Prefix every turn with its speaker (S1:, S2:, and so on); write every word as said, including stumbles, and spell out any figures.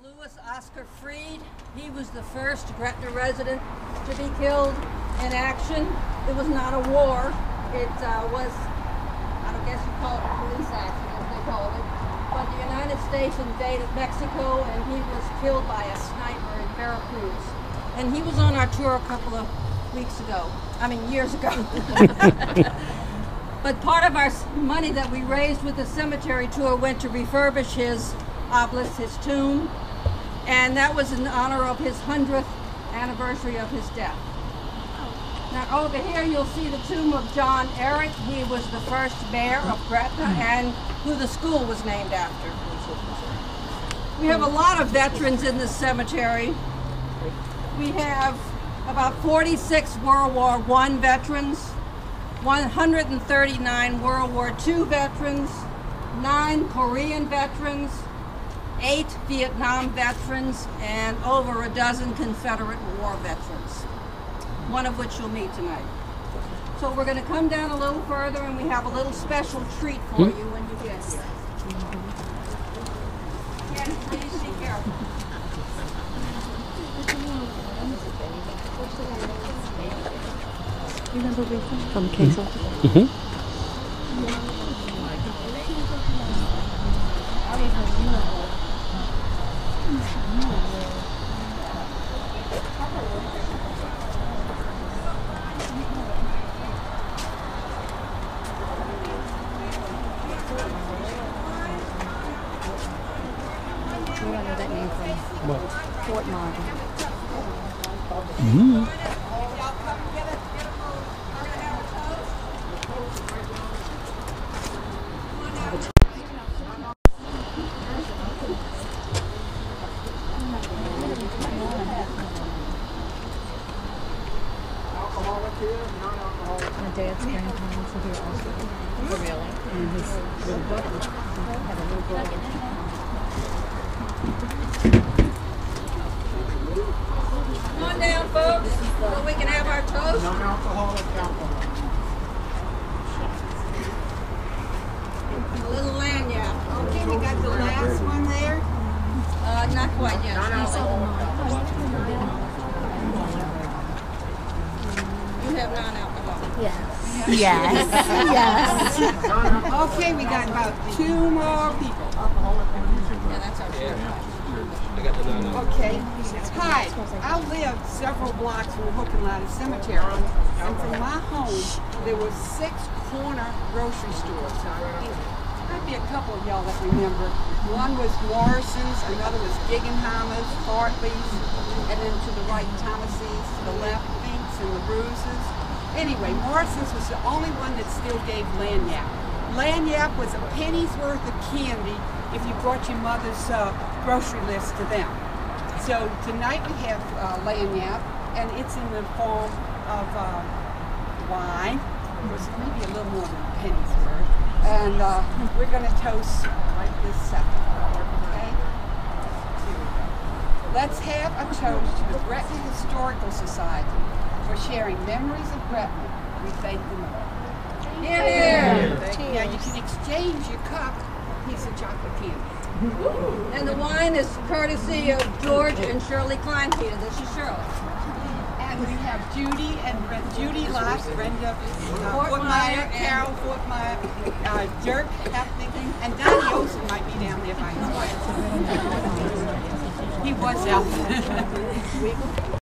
S1: Louis Oscar Freed. He was the first Gretna resident to be killed in action. It was not a war. It uh, was, I don't guess you call it a police action, as they called it. But the United States invaded Mexico, and he was killed by a sniper in Veracruz. And he was on our tour a couple of weeks ago. I mean, years ago. But part of our money that we raised with the cemetery tour went to refurbish his obelisk, his tomb, and that was in honor of his hundredth anniversary of his death. Now over here you'll see the tomb of John Eric. He was the first mayor of Gretna and who the school was named after. We have a lot of veterans in this cemetery. We have about forty-six World War One veterans, one hundred thirty-nine World War Two veterans, nine Korean veterans, eight Vietnam veterans, and over a dozen Confederate War veterans, one of which you'll meet tonight. So we're going to come down a little further, and we have a little special treat for you when you get here. Again, please be careful.
S2: You remember Rita from Case Office?
S3: Mm-hmm.
S2: Where I know that name from?
S3: What?
S2: Fort Marvin.
S3: Mm-hmm.
S2: My dad's grandparents are here also. Oh, really? And his little brother had a little brother.
S1: Come on down, folks, so we can have our toast.
S4: Non-alcoholic alcohol.
S1: A little lanyard.
S5: Okay, we got the last one there.
S1: Uh, not quite yet. You have non-alcoholic.
S2: Yes. Yes. Yes.
S5: Okay, we got about two more people.
S1: Yeah, that's our share.
S5: Okay. Hi, I live several blocks from Hook and Ladder Cemetery, and from my home there were six corner grocery stores. Might be a couple of y'all that remember. One was Morrison's, another was Guggenheimer's, Hartley's, and then to the right Thomas's, to the left Finks and the Bruises. Anyway, Morrison's was the only one that still gave lanyap. Lanyap was a penny's worth of candy if you brought your mother's uh, grocery list to them. So tonight we have uh, lanyap, and it's in the form of uh, wine. It was maybe a little more than a penny's worth. And uh, we're going to toast right this second. Okay? Here we go. Let's have a toast to the Gretna Historical Society for sharing memories of Gretna. We thank them all.
S1: Here.
S5: Now you can exchange your cup for a piece of chocolate candy.
S1: And the wine is courtesy of George and Shirley Kleinpeter. This is Shirley.
S5: And we have Judy and Brenda, Judy Lott, Brenda uh,
S1: Fort
S5: Fortmeyer,
S1: Meyer,
S5: Carol Fortmeyer, uh, Dirk Hefting, and Donnie Olson might be down there by his wife. He was out there.